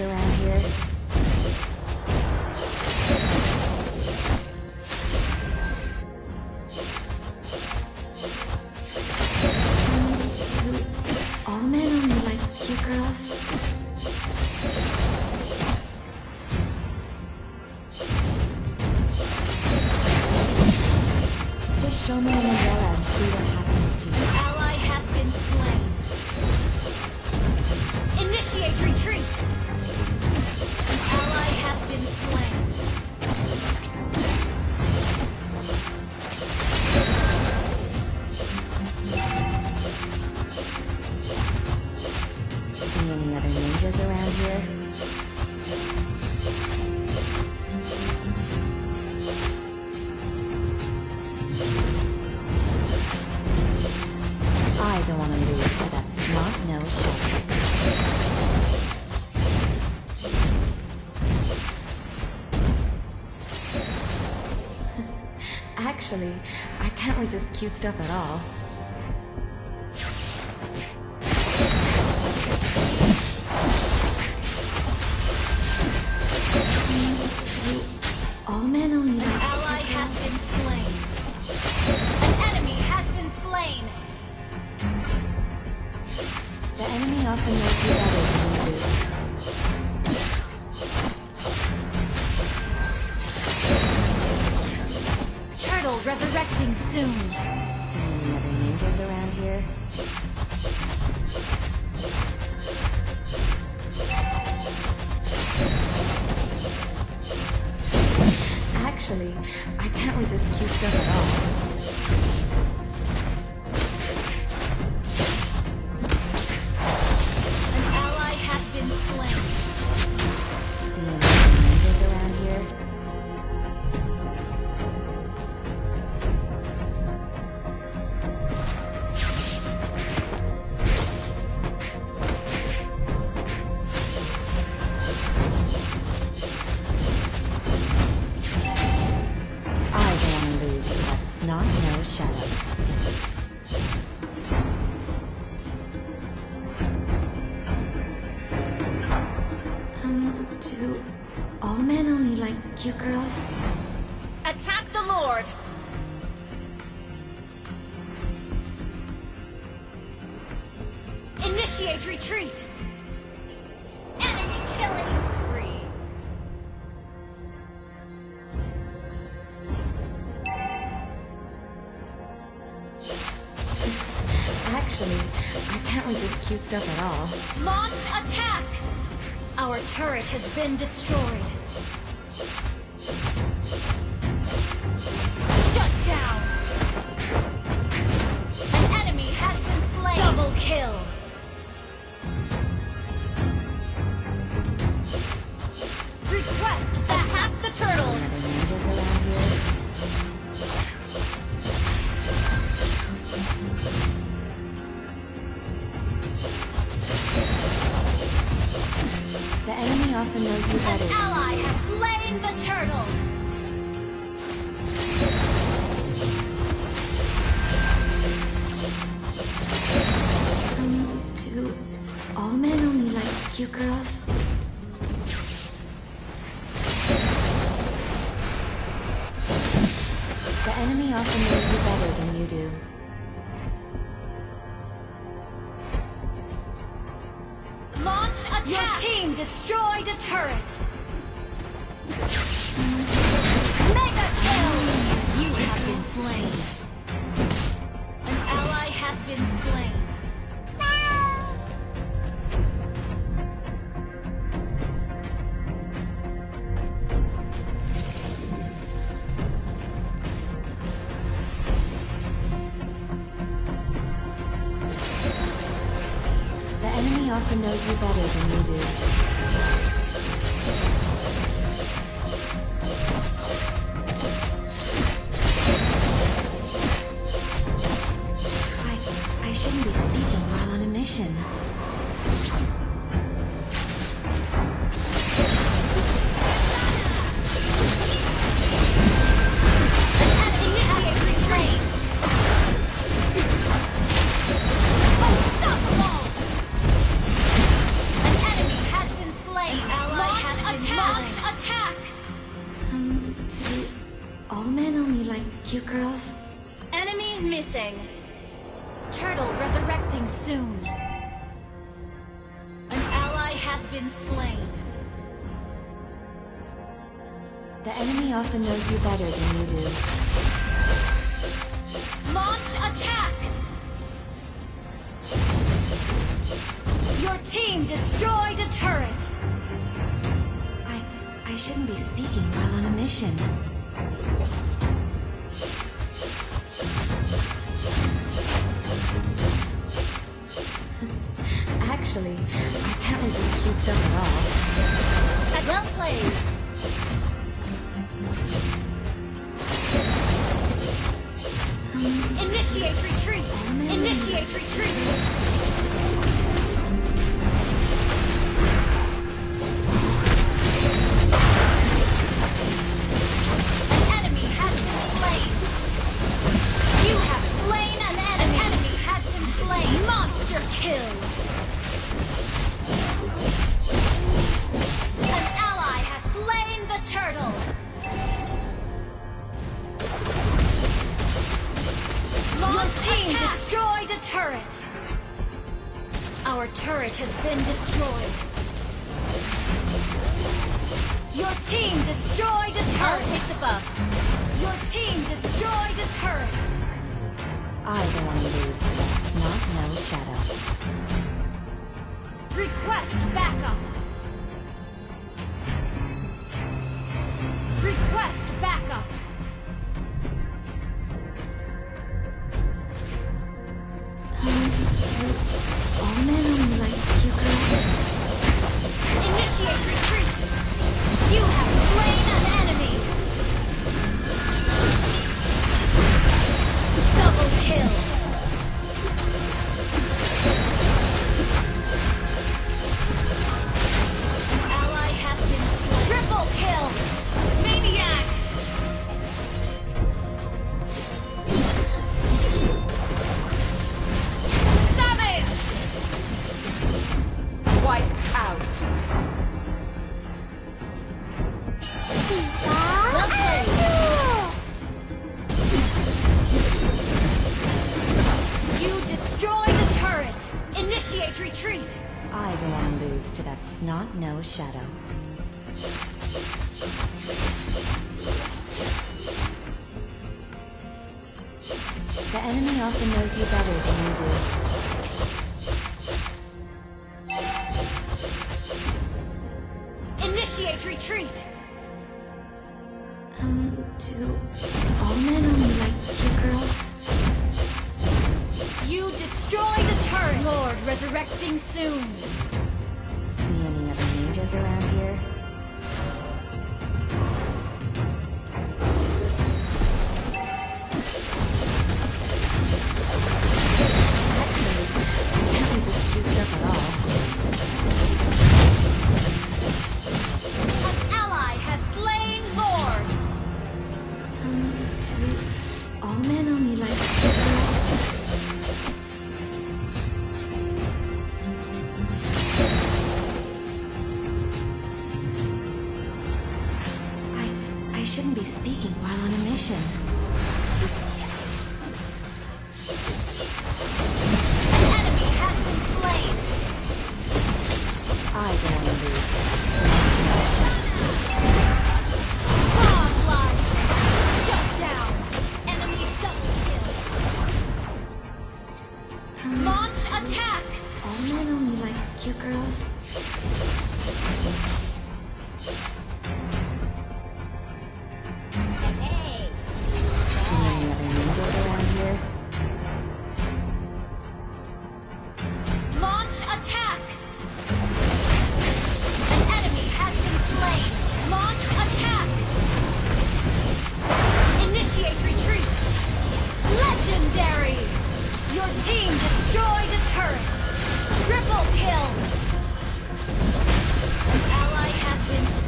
around here? Do all men only like cute girls? Just show me an umbrella and see what happens to you. Ally has been slain. Initiate retreat. An ally has been slain. See any other ninjas around here? I don't want to lose to that snot-nosed shepherd. Actually, I can't resist cute stuff at all. All men only like Ally has been slain. An enemy has been slain. the enemy often knows you better than you do. Turtle resurrecting soon. See any other ninjas around here? Actually, I can't resist cute stuff at all. An ally has been slain. See any other ninjas around here? Not no shadow. Do all men only like cute girls? Attack the Lord. Initiate retreat. Enemy killing spree. Actually, I can't resist cute stuff at all. Launch attack! Our turret has been destroyed. Shut down! An enemy has been slain! Double kill! Request attack the turtle! Other ninjas around here? The enemy often knows you better. An ally has slain the turtle! Do all men only like cute girls? The enemy often knows you better than you do. Launch attack! Your team destroyed a turret! Mega kill! You have been slain. An ally has been slain. The enemy often knows you better than you do. I shouldn't be speaking while on a mission. Initiate retreat! Unstoppable! An enemy has been slain! cute girls? Enemy missing. Turtle resurrecting soon. An ally has been slain. The enemy often knows you better than you do. Launch attack! Your team destroyed a turret. I shouldn't be speaking while on a mission. Actually, I can't resist cute stuff at all. Well played. Initiate retreat! Initiate retreat! An enemy has been slain! You have slain an enemy! An enemy has been slain! Monster kill! An ally has slain the turtle! Your team destroyed a turret! Our turret has been destroyed. Your team destroyed a turret! I'll take the buff. Your team destroyed a turret! I don't want to lose to that snot no shadow. Request backup! Request backup! All men only like cute girls. Initiate retreat! You have slain an enemy! Double kill! An ally has been slain. Triple kill! Maniac! Savage! Wiped out. Well played! You destroyed the turret! Initiate retreat! I don't want to lose to that snot no shadow. The enemy often knows you better than you do. Initiate retreat! Do all men only like cute girls? You destroyed a turret! Lord resurrecting soon! See any other ninjas around here? Actually, I can't resist cute stuff at all. An ally has slain Lord! Do all men only like cute girls? I shouldn't be speaking while on a mission. An enemy has been slain! I don't want to lose to that Godlike! Shut down! Enemy double kill! Launch attack! all men only like cute girls? Hey! See any other ninjas around here? Launch attack! An enemy has been slain! Launch attack! Initiate retreat! Legendary! Your team destroyed a turret! Triple kill! An ally has been